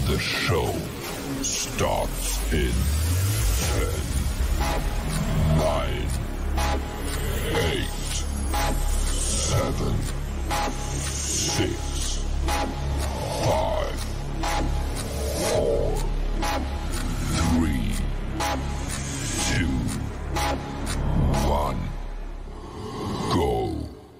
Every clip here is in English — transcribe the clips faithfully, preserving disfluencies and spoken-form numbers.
The show starts in ten, nine, eight, seven, six, five, four, three, two, one, go.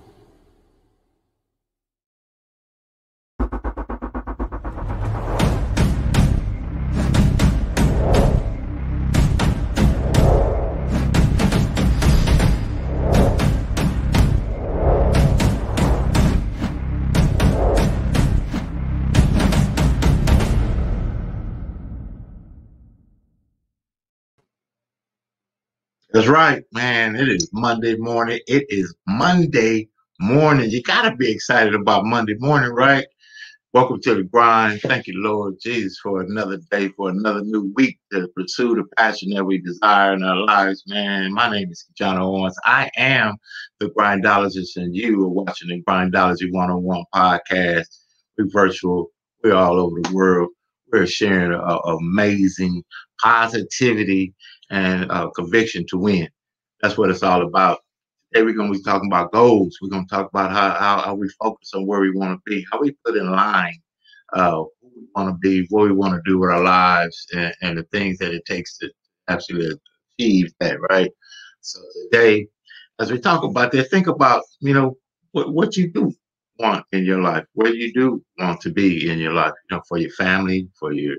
That's right, man. It is Monday morning. It is Monday morning. You got to be excited about Monday morning, right? Welcome to the grind. Thank you, Lord Jesus, for another day, for another new week to pursue the passion that we desire in our lives, man. My name is John Owens. I am the Grindologist, and you are watching the Grindology one oh one podcast. We're virtual. We're all over the world. We're sharing a, a amazing positivity and uh, conviction to win. That's what it's all about. Today we're going to be talking about goals. We're going to talk about how, how, how we focus on where we want to be, how we put in line uh, who we want to be, what we want to do with our lives, and, and the things that it takes to actually achieve that, right? So today, as we talk about that, think about, you know, what, what you do want in your life, where you do want to be in your life, you know, for your family, for your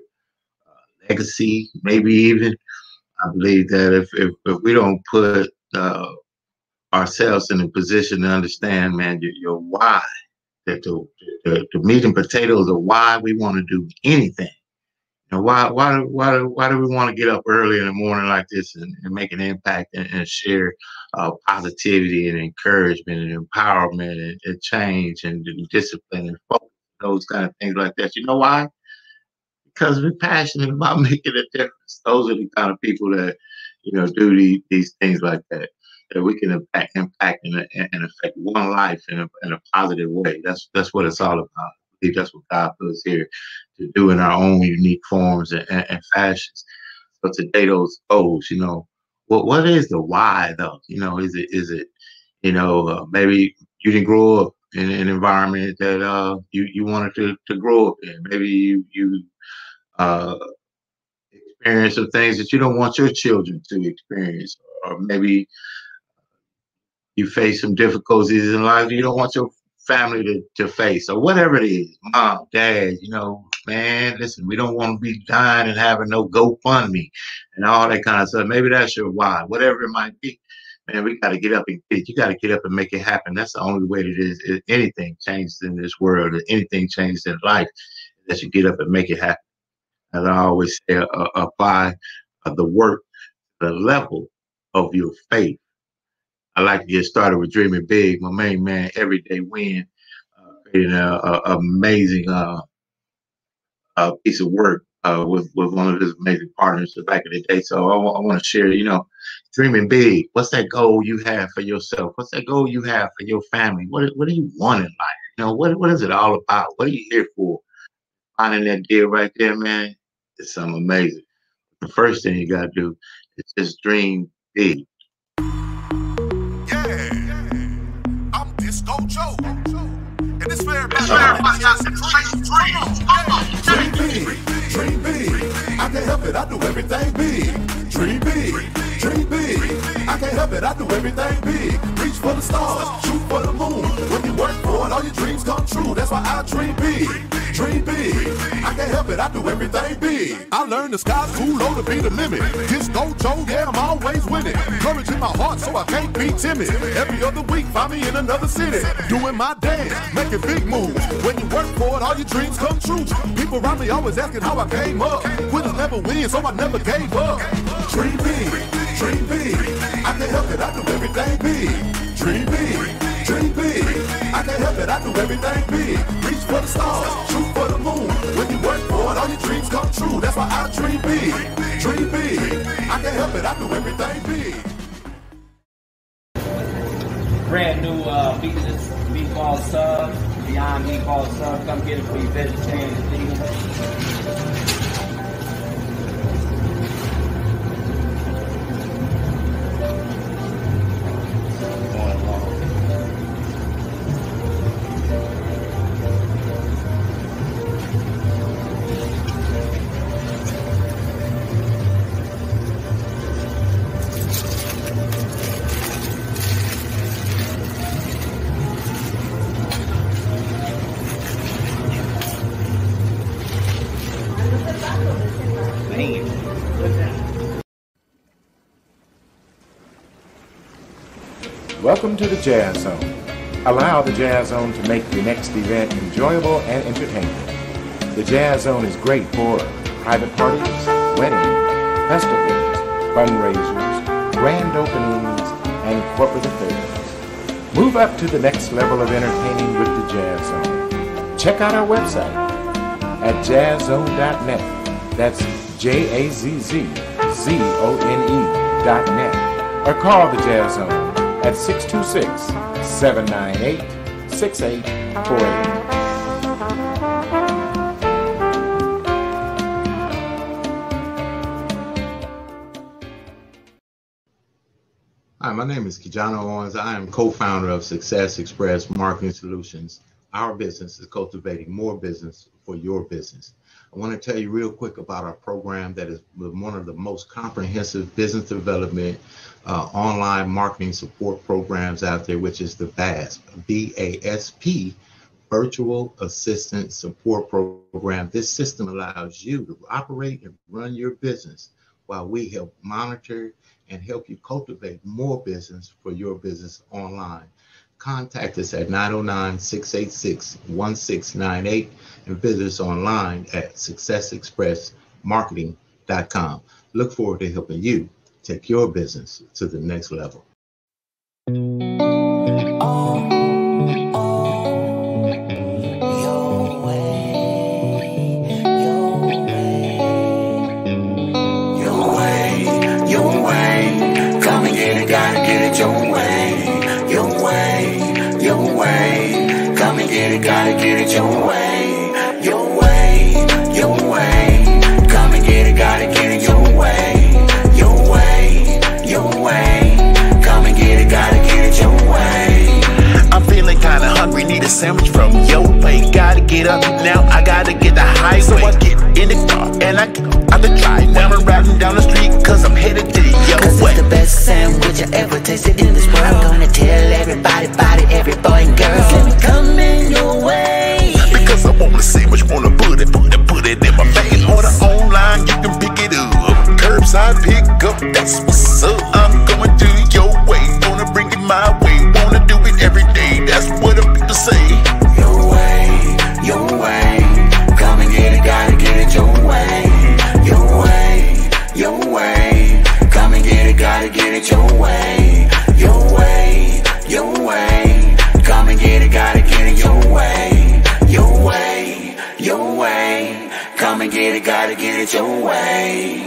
uh, legacy, maybe even. I believe that if, if, if we don't put uh, ourselves in a position to understand, man, your, your why, that the, the, the meat and potatoes of why we want to do anything. You know, why why why why do we want to get up early in the morning like this and, and make an impact and, and share uh, positivity and encouragement and empowerment and, and change and, and discipline and focus, those kind of things like that. You know why? Because we're passionate about making a difference. Those are the kind of people that, you know, do these, these things like that, that we can impact, impact and, and affect one life in a, in a positive way. That's that's what it's all about. I believe that's what God put us here to do in our own unique forms and, and, and fashions. So today, those goals, you know, what what is the why though? You know, is it is it, you know, uh, maybe you didn't grow up in an environment that uh, you you wanted to to grow up in. Maybe you you Uh, experience some things that you don't want your children to experience, or maybe you face some difficulties in life you don't want your family to, to face, or whatever it is. Mom, dad, you know, man, listen, we don't want to be dying and having no GoFundMe and all that kind of stuff. Maybe that's your why, whatever it might be. Man, we got to get up and get, you got to get up and make it happen. That's the only way that it is. If anything changes in this world, if anything changes in life, that you get up and make it happen. As I always say, uh, apply uh, the work, the level of your faith. I like to get started with dreaming big. My main man, Everyday Win, uh, creating an amazing uh, uh, piece of work uh, with, with one of his amazing partners back in the day. So I, I want to share, you know, dreaming big. What's that goal you have for yourself? What's that goal you have for your family? What, what do you want in life? You know, what, what is it all about? What are you here for? Finding that deal right there, man. It's something amazing. The first thing you gotta do is just dream big. Yeah, I'm Disco Joe, and it's fair about dream big, dream big. I can't help it, I do everything big. Dream big, dream big. I can't help it, I do everything big. Reach for the stars, shoot for the moon. When you work for it, all your dreams come true. That's why I dream big. Dream big, I can't help it, I do everything big. I learned the sky's too low to be the limit. Disco Joe, yeah, I'm always winning. Courage in my heart, so I can't be timid. Every other week, find me in another city. Doing my dance, making big moves. When you work for it, all your dreams come true. People around me always asking how I came up. Winners never win, so I never gave up. Dream big, dream big. I can't help it, I do everything big. Dream big, dream big. I can't help it, I do everything big. Reach for the stars, shoot for the moon. When you work for it, all your dreams come true. That's why I dream big, dream big. I can't help it, I do everything big. Brand new uh, meatless meatball sub, Beyond Meatball Sub. Come get it for your vegetarian and vegan. team. With that. Welcome to the Jazz Zone. Allow the Jazz Zone to make your next event enjoyable and entertaining. The Jazz Zone is great for private parties, weddings, festivals, fundraisers, grand openings, and corporate affairs. Move up to the next level of entertaining with the Jazz Zone. Check out our website at jazz zone dot net. That's J A Z Z Z O N E dot net. Or call the Jazz Zone at six two six, seven nine eight, six eight four eight. Hi, my name is Kijano Owens. I am co-founder of Success Express Marketing Solutions. Our business is cultivating more business for your business. I want to tell you real quick about our program that is one of the most comprehensive business development uh, online marketing support programs out there, which is the VASP, V A S P, Virtual Assistant Support Program. This system allows you to operate and run your business while we help monitor and help you cultivate more business for your business online. Contact us at nine oh nine, six eight six, one six nine eight and visit us online at success express marketing dot com. Look forward to helping you take your business to the next level. Gotta get it your way, your way, your way. Come and get it, gotta get it your way, your way, your way. Come and get it, gotta get it your way. I'm feeling kinda hungry, need a sandwich from your way. Gotta get up now, I gotta get the highway. So I get in the car and I get out the drive. Now I'm riding down the street cause I'm headed to your Cause way. It's the best sandwich I ever tasted in this world. I'm gonna tell everybody about it, every boy and girl. Let me come in your way. Because I want the sandwich, wanna put it, put it, put it in my face. Order online, you can pick it up. Curbside pick up, that's what's up. I'm going to your way, wanna bring it my way. Wanna do it every day, that's what the people say. Your way, your way. Come and get it, gotta get it your way. Your way, your way. Come and get it, gotta get it your way. Your way, your way. Come and get it, gotta get it your way. Your way, your way. Come and get it, gotta get it your way.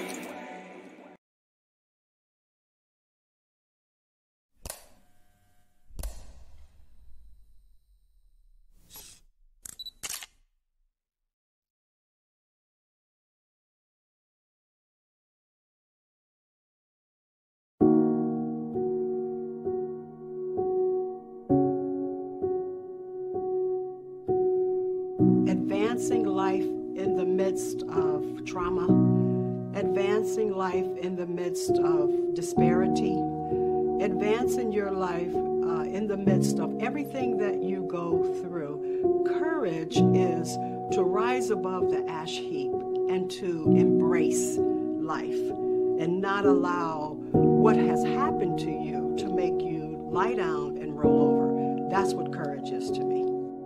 Advancing life in the midst of trauma, advancing life in the midst of disparity, advancing your life uh, in the midst of everything that you go through. Courage is to rise above the ash heap and to embrace life and not allow what has happened to you to make you lie down and roll over. That's what courage is to me.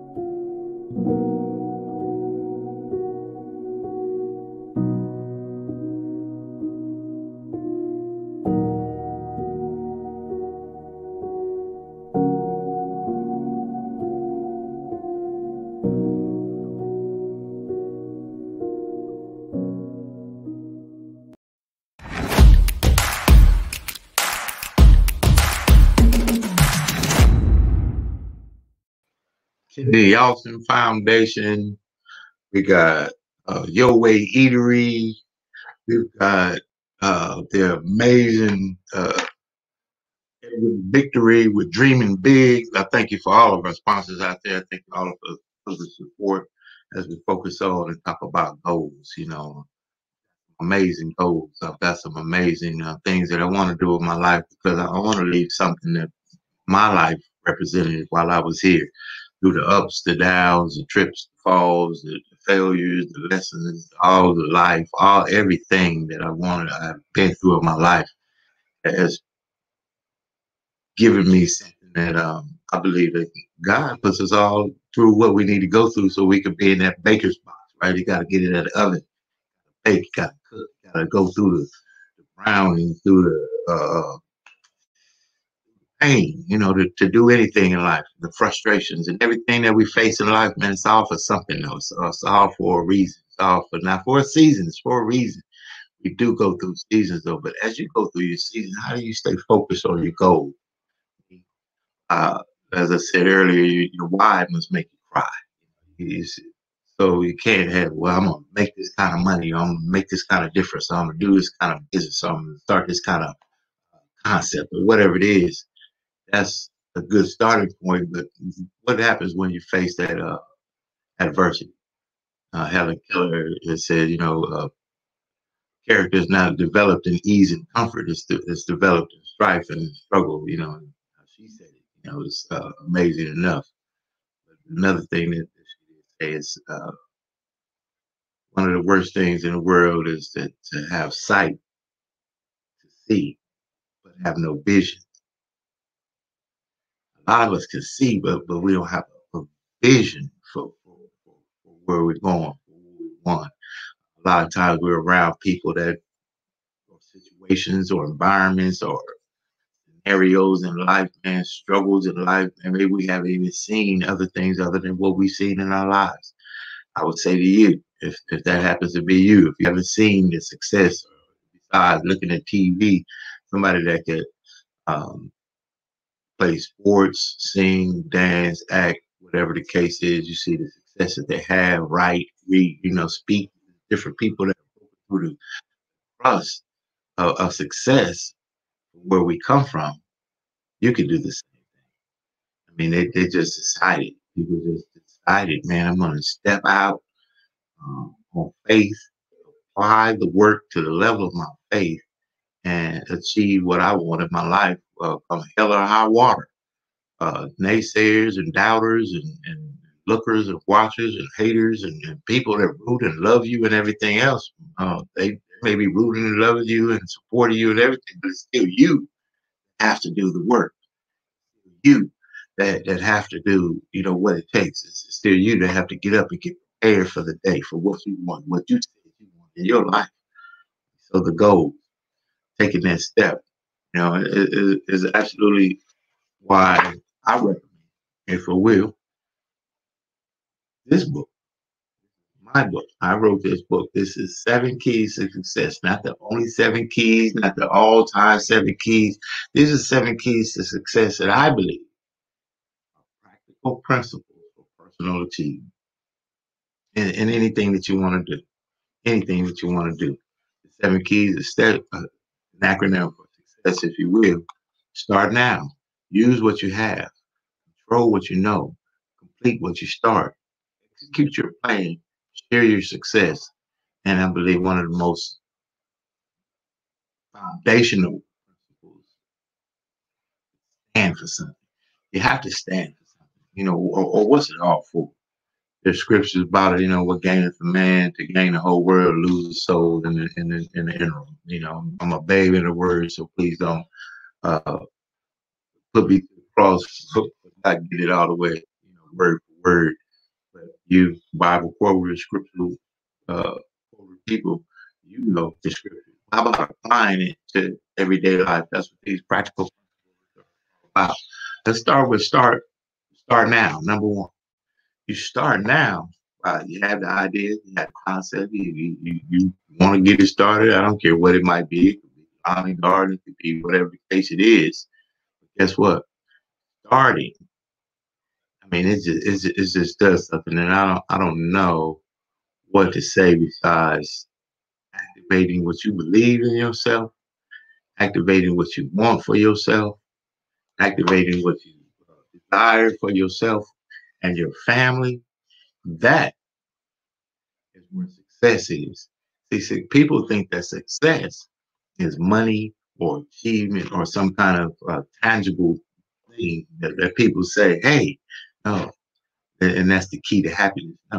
The Austin Foundation. We got uh, Your Way Eatery. We've got uh, the amazing uh, Victory with Dreaming Big. I thank you for all of our sponsors out there. I thank all of us for the support as we focus on and talk about goals. You know, amazing goals. I've got some amazing uh, things that I want to do with my life because I want to leave something that my life represented while I was here. Through the ups, the downs, the trips, the falls, the failures, the lessons, all the life, all everything that I wanted, I've been through in my life has given me something that um, I believe that God puts us all through what we need to go through so we can be in that baker's box, right? You got to get it at the oven, bake, you got to cook, you got to go through the, the browning, through the uh, pain, you know, to, to do anything in life, the frustrations and everything that we face in life, man, it's all for something else. It's, it's all for a reason. It's all for not for a season, it's for a reason. We do go through seasons though, but as you go through your season, how do you stay focused on your goal? Uh, as I said earlier, you, your why must make you cry. You see, so you can't have, well, I'm gonna make this kind of money, I'm gonna make this kind of difference, I'm gonna do this kind of business, I'm gonna start this kind of concept or whatever it is. That's a good starting point, but what happens when you face that uh, adversity? Uh, Helen Keller has said, you know, uh, character is not developed in ease and comfort. It's, de it's developed in strife and struggle. You know, she said it. You know, it's uh, amazing enough. But another thing that she is uh, one of the worst things in the world is that to have sight, to see, but have no vision. A lot of us can see, but but we don't have a vision for, for, for, for where we're going, for what we want. A lot of times we're around people that, or situations, or environments, or scenarios in life, man, struggles in life, and maybe we haven't even seen other things other than what we've seen in our lives. I would say to you, if if that happens to be you, if you haven't seen the success, besides looking at T V, somebody that could um, play sports, sing, dance, act, whatever the case is, you see the success that they have, write, read, you know, speak to different people that are through the process of, of success, where we come from, you can do the same thing. I mean, they, they just decided, people just decided, man, I'm going to step out um, on faith, apply the work to the level of my faith, and achieve what I want in my life, uh, from hell or high water. Uh, naysayers and doubters and, and lookers and watchers and haters and, and people that root and love you and everything else, uh, they may be rooting and loving you and supporting you and everything, but it's still you have to do the work. You that, that have to do, you know, what it takes. It's, it's still you that have to get up and get prepared for the day, for what you want, what you said you want in your life. So the goal, taking that step, you know, is, is absolutely why I recommend, if I will, this book, my book. I wrote this book. This is Seven Keys to Success. Not the only seven keys, not the all-time seven keys. These are seven keys to success that I believe are practical principles for personal achievement. In, in anything that you want to do. Anything that you want to do. The seven keys is step, uh, an acronym for success, if you will. Start now. Use what you have. Control what you know. Complete what you start. Execute your plan. Share your success. And I believe one of the most foundational principles, stand for something. You have to stand for something, you know, or, or what's it all for? There's scriptures about it, you know, what gaineth a man to gain the whole world, lose his soul in the, in the, in the interim. You know, I'm a babe in the word, so please don't uh, put me to the cross, not get it all the way, you know, word for word. But you, Bible quoted, scriptural uh, people, you know the scripture. How about applying it to everyday life? That's what these practical principles are about. Let's start with start. Start now. Number one, you start now. Uh, you have the idea, you have the concept. You you, you want to get it started. I don't care what it might be. It could be lawn garden. It could be whatever the case it is. But guess what? Starting. I mean, it just it just, it just does something, and I don't I don't know what to say besides activating what you believe in yourself, activating what you want for yourself, activating what you desire for yourself and your family. That is where success is. See, see, people think that success is money or achievement or some kind of uh, tangible thing that, that people say, hey, no, and, and that's the key to happiness. No,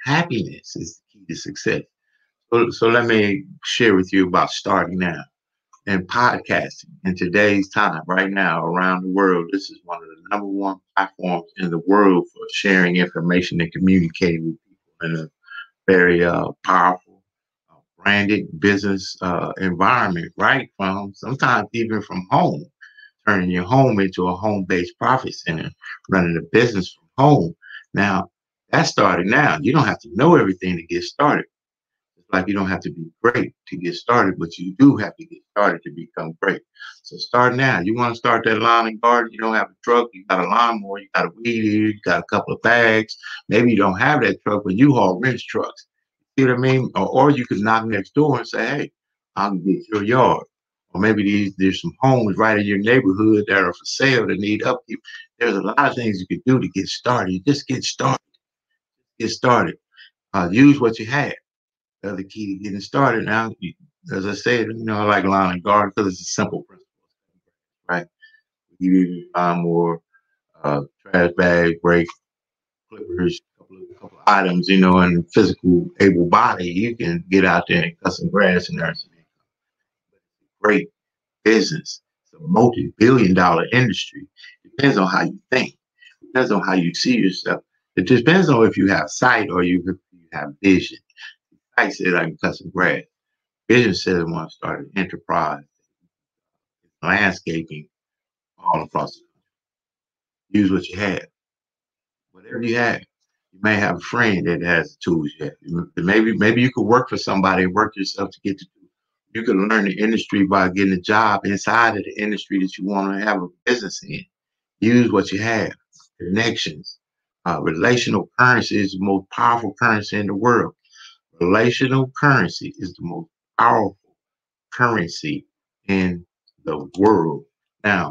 Happiness is the key to success. So, so let me share with you about starting now and podcasting in today's time. Right now, around the world, this is one of the number one platforms in the world for sharing information and communicating with people in a very uh, powerful, uh, branded business uh, environment, right? From sometimes even from home, turning your home into a home-based profit center, running a business from home. Now, that's starting now. You don't have to know everything to get started. It's like you don't have to be great to get started, but you do have to get started to become great. So start now. You want to start that lawn and garden, you don't have a truck, you got a lawnmower, you got a weed eater, you got a couple of bags. Maybe you don't have that truck, but you haul wrench trucks. You know what I mean? Or, or you could knock next door and say, hey, I'll get your yard. Or maybe these, there's some homes right in your neighborhood that are for sale that need upkeep. There's a lot of things you could do to get started. You just get started. Get started. Uh, use what you have. The other key to getting started now, you, as I said, you know, I like lawn and garden because it's a simple principle, right? You use lawnmower, uh, trash bag, brake, clippers, a couple of, couple of items, you know, and physical able body, you can get out there and cut some grass and earn some income. Great business. It's a multi-billion dollar industry. Depends on how you think. Depends on how you see yourself. It depends on if you have sight or you, you have vision. Sight says I can cut some grass. Vision says I want to start an enterprise, landscaping all across the country. Use what you have. Whatever you have. You may have a friend that has the tools you have. Maybe, maybe you could work for somebody and work yourself to get the tools. You can learn the industry by getting a job inside of the industry that you want to have a business in. Use what you have. Connections. Uh, relational currency is the most powerful currency in the world. Relational currency is the most powerful currency in the world. Now,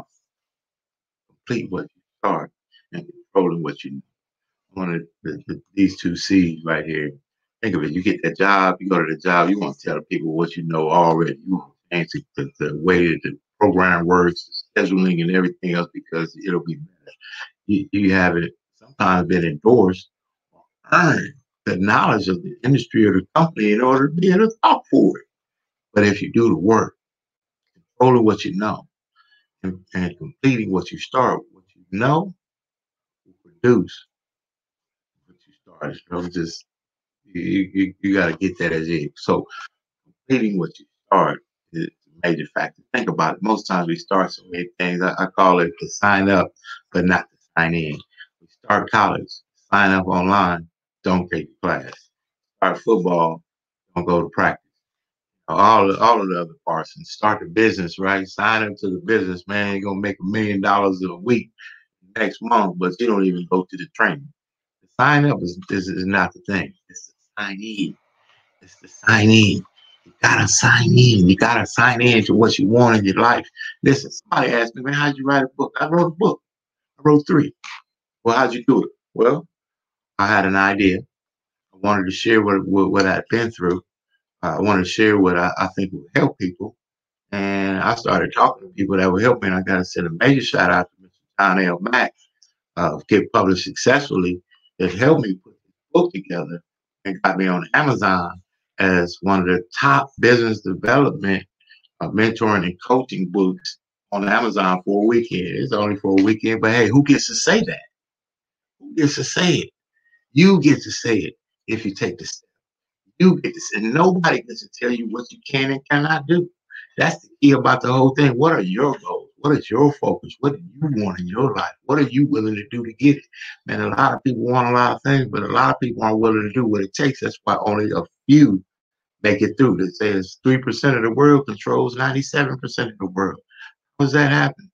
complete what you start and controlling what you know. One of the, the, these two C's right here. Think of it. You get that job, you go to the job, you want to tell the people what you know already. You want to change the, the way that the program works, the scheduling and everything else because it'll be better. You, you have it sometimes been endorsed or earned the knowledge of the industry or the company in order to be able to talk for it. But if you do the work, controlling what you know and, and completing what you start, what you know will produce what you started. Don't just You, you, you got to get that as it. So completing what you start is a major factor. Think about it. Most times we start so many things. I, I call it to sign up, but not to sign in. We start college, sign up online, don't take class. Start football, don't go to practice. All, all of the other parts and start the business, right? Sign up to the business, man. You're going to make a million dollars a week next month, but you don't even go to the training. The sign up is, is, is not the thing. It's sign in. It's the sign in. You gotta sign in. You gotta sign in to what you want in your life. Listen, somebody asked me, man, how'd you write a book? I wrote a book. I wrote three. Well, how'd you do it? Well, I had an idea. I wanted to share what what, what I'd been through. Uh, I wanted to share what I, I think would help people. And I started talking to people that would help me. And I gotta send a major shout out to Mister John L. Mack of Get Published Successfully that helped me put this book together and got me on Amazon as one of the top business development, uh, mentoring, and coaching books on Amazon for a weekend. It's only for a weekend, but hey, who gets to say that? Who gets to say it? You get to say it if you take the step. You get to say it. Nobody gets to tell you what you can and cannot do. That's the key about the whole thing. What are your goals? What is your focus? What do you want in your life? What are you willing to do to get it? Man, a lot of people want a lot of things, but a lot of people aren't willing to do what it takes. That's why only a few make it through. They say it's three percent of the world controls ninety-seven percent of the world. How does that happen?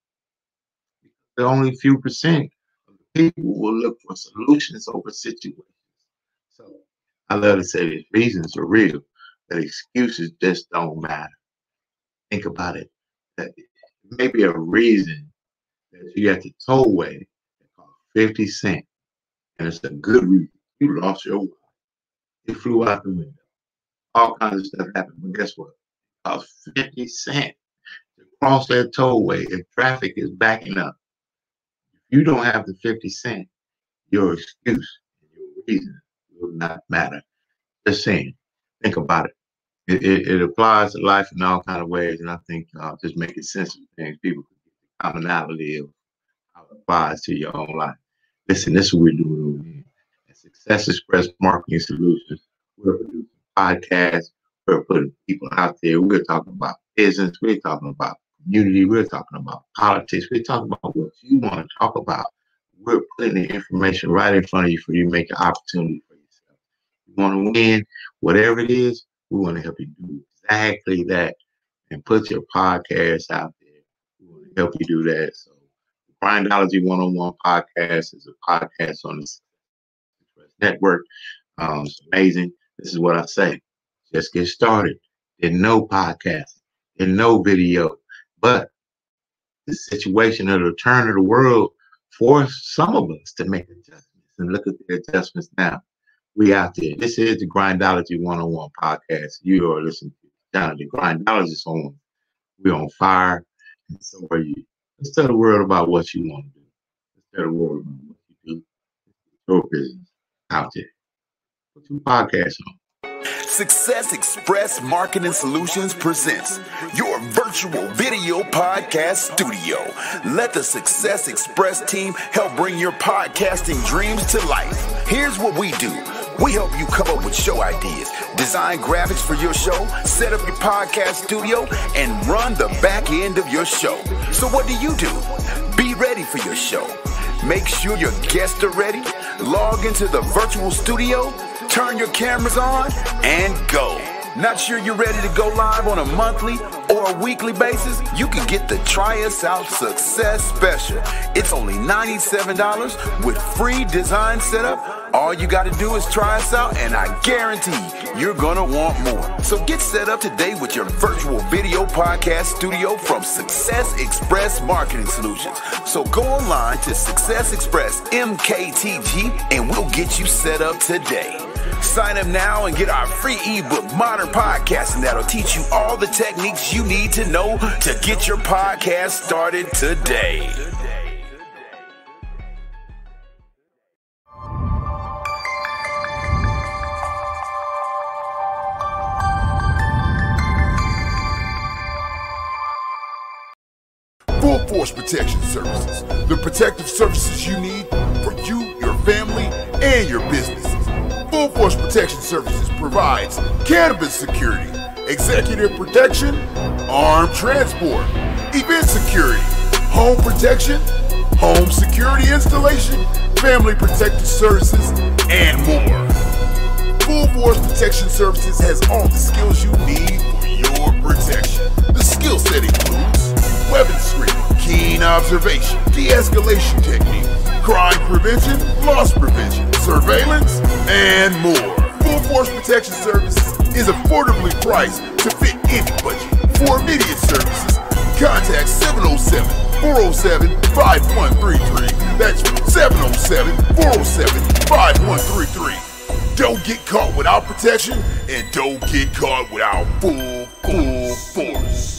The only few percent of the people will look for solutions over situations. So I love to say these reasons are real, but excuses just don't matter. Think about it. That maybe a reason that you got the tollway that costs fifty cents, and it's a good reason. You lost your wallet. It flew out the window. All kinds of stuff happened. But guess what? It costs fifty cents to cross that tollway if traffic is backing up. If you don't have the fifty cents, your excuse and your reason will not matter. Just saying, think about it. It, it, it applies to life in all kind of ways, and I think uh, just making sense of things, people can get the commonality of how it applies to your own life. Listen, this is what we're doing over here at Success Express Marketing Solutions. We're producing podcasts. We're putting people out there. We're talking about business. We're talking about community. We're talking about politics. We're talking about what you want to talk about. We're putting the information right in front of you for you to make an opportunity for yourself. You want to win, whatever it is, we want to help you do exactly that and put your podcast out there. We want to help you do that. So Grindology one-on-one podcast is a podcast on the Express Network. Um, it's amazing. This is what I say. Just get started. There's no podcast. There's no video. But the situation of the turn of the world forced some of us to make adjustments. And look at the adjustments now. We out there. This is the Grindology one-on-one podcast. You are listening to down the Grindologist on. We're on fire, and so are you. Let's tell the world about what you want to do. Let's tell the world about what you do. Your business out there. Put your podcast on. Success Express Marketing Solutions presents your virtual video podcast studio. Let the Success Express team help bring your podcasting dreams to life. Here's what we do. We help you come up with show ideas, design graphics for your show, set up your podcast studio, and run the back end of your show. So what do you do? Be ready for your show. Make sure your guests are ready. Log into the virtual studio, turn your cameras on, and go. Not sure you're ready to go live on a monthly or a weekly basis? You can get the Try Us Out Success Special. It's only ninety-seven dollars with free design setup. All you got to do is try us out, and I guarantee you're going to want more. So get set up today with your virtual video podcast studio from Success Express Marketing Solutions. So go online to Success Express M K T G, and we'll get you set up today. Sign up now and get our free ebook, Modern Podcasting, that'll teach you all the techniques you need to know to get your podcast started today. Full Force Protection Services, the protective services you need for you, your family, and your businesses. Full Force Protection Services provides cannabis security, executive protection, armed transport, event security, home protection, home security installation, family protective services, and more. Full Force Protection Services has all the skills you need for your protection. The skill set includes weapon screening, keen observation, de-escalation techniques, crime prevention, loss prevention, surveillance, and more. Full Force Protection Services is affordably priced to fit any budget. For immediate services, contact seven oh seven, four oh seven, five one three three. That's seven oh seven, four oh seven, five one three three. Don't get caught without protection, and don't get caught without full, full force.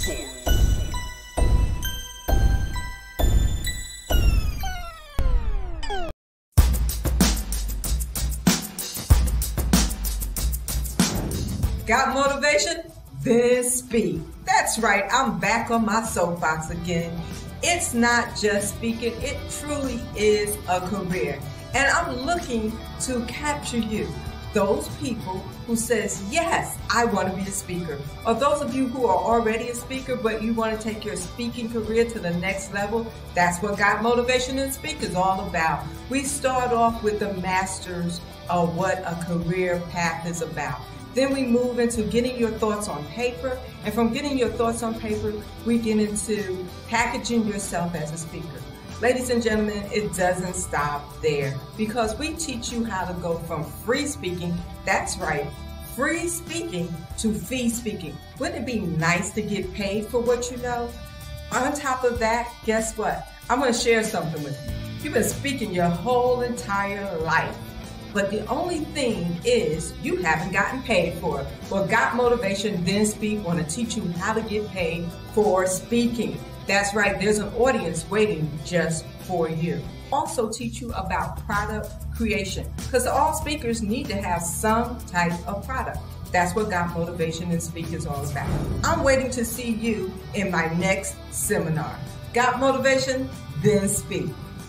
Got motivation? Then speak. That's right, I'm back on my soapbox again. It's not just speaking, it truly is a career. And I'm looking to capture you, those people who says, yes, I want to be a speaker. Or those of you who are already a speaker, but you want to take your speaking career to the next level. That's what Got Motivation and Speak is all about. We start off with the masters of what a career path is about. Then we move into getting your thoughts on paper. And from getting your thoughts on paper, we get into packaging yourself as a speaker. Ladies and gentlemen, it doesn't stop there because we teach you how to go from free speaking, that's right, free speaking to fee speaking. Wouldn't it be nice to get paid for what you know? On top of that, guess what? I'm going to share something with you. You've been speaking your whole entire life. But the only thing is you haven't gotten paid for it. Well, Got Motivation, Then Speak want to teach you how to get paid for speaking. That's right, there's an audience waiting just for you. Also teach you about product creation, because all speakers need to have some type of product. That's what Got Motivation and Speak is all about. I'm waiting to see you in my next seminar. Got motivation? Then speak.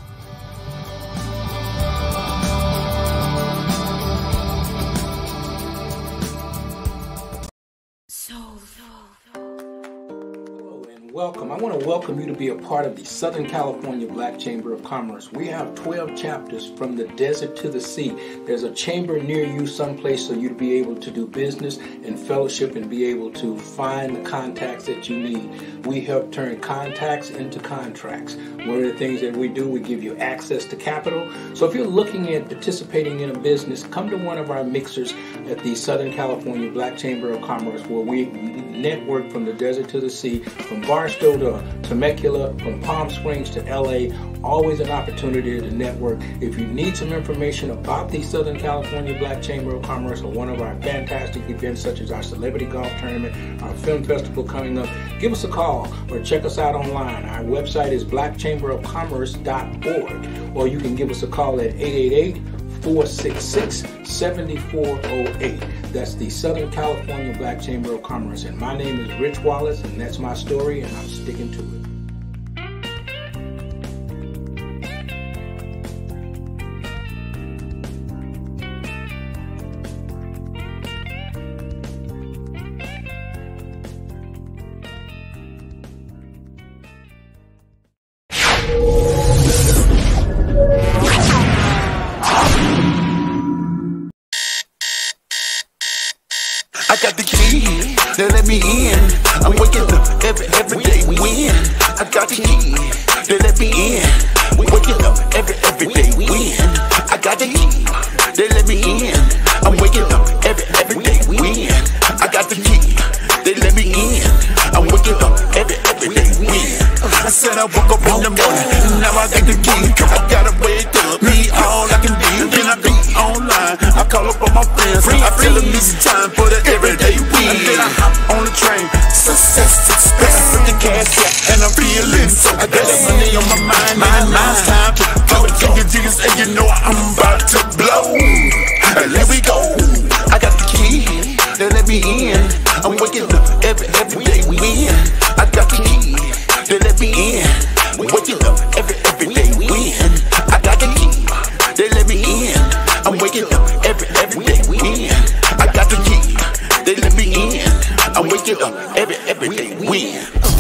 Welcome. I want to welcome you to be a part of the Southern California Black Chamber of Commerce. We have twelve chapters from the desert to the sea. There's a chamber near you someplace so you to be able to do business and fellowship and be able to find the contacts that you need. We help turn contacts into contracts. One of the things that we do, we give you access to capital. So if you're looking at participating in a business, come to one of our mixers at the Southern California Black Chamber of Commerce, where we network from the desert to the sea, from Barstow to Temecula, from Palm Springs to L A. Always an opportunity to network. If you need some information about the Southern California Black Chamber of Commerce or one of our fantastic events such as our Celebrity Golf Tournament, our film festival coming up, give us a call or check us out online. Our website is black chamber of commerce dot org, or you can give us a call at eight eight eight, four six six, seven four zero eight. That's the Southern California Black Chamber of Commerce. And my name is Rich Wallace, and that's my story, and I'm sticking to it. I got the key, they let me in. I'm waking up every every day win. I got the key, they let me in. Waking up every every day win. I got the key, they let me in. I'm waking up every every day win. I got the key, they let me in. I'm waking up every every day win. I said I woke up in the morning, now I got the key. I gotta wake up, be all I can be. Then I be online, I call up all my friends. I tell them it's time for the everyday win. And then I hop on the train, success, success with the cash, yeah, and I'm feeling so. I got that money on my mind, and now it's time to go. Jiggy jiggers, and you know I'm about to blow. And here we go. I got the key, they let me in. I'm waking up every every day win. I got the key, they let me in. Waking up every every day win. I got the key, they let me in. I'm waking up every every day win. I got the key, they let me in. I'm waking up every every day win.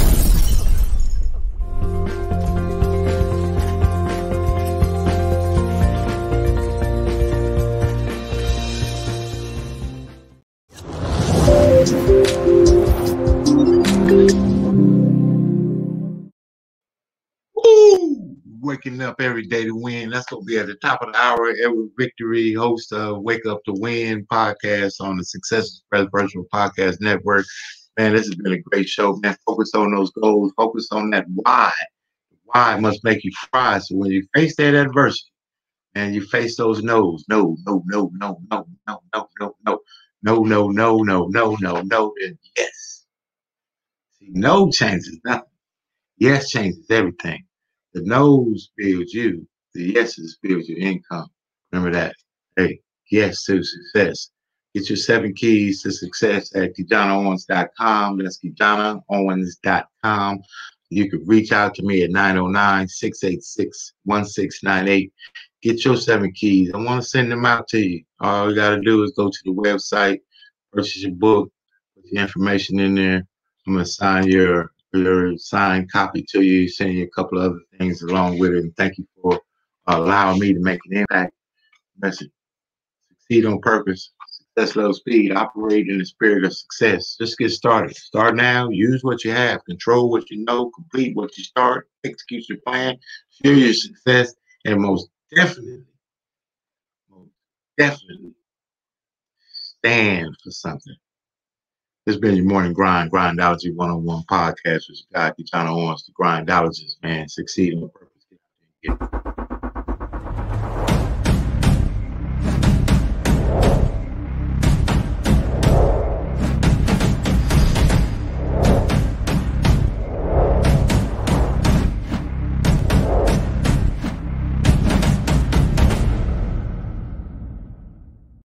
Woo! Waking up every day to win. That's going to be at the top of the hour. Edward Victory, host of Wake Up to Win podcast on the Success Express Virtual Podcast Network. Man, this has been a great show, man. Focus on those goals. Focus on that why. Why must make you cry. So when you face that adversity and you face those no's, no, no, no, no, no, no, no, no, no, no, no, no, no, no, no, no, then yes. See, no changes nothing. Yes changes everything. The no's builds you. The yeses build your income. Remember that. Hey, yes to success. Get your seven keys to success at Kijana Owens dot com. That's Kijana Owens dot com. You can reach out to me at nine oh nine, six eight six, one six nine eight. Get your seven keys. I want to send them out to you. All you got to do is go to the website, purchase your book, put your information in there. I'm going to sign your your signed copy to you, send you a couple of other things along with it, and thank you for uh, allowing me to make an impact. Message. Succeed on purpose. Success low speed. Operate in the spirit of success. Just get started. Start now. Use what you have. Control what you know. Complete what you start. Execute your plan. Share your success. And most definitely, most definitely stand for something. This has been your morning grind, Grindology one-on-one podcast with your guy, Kijana Owens, the Grindologist, man. Succeed on purpose. Get out there and get it.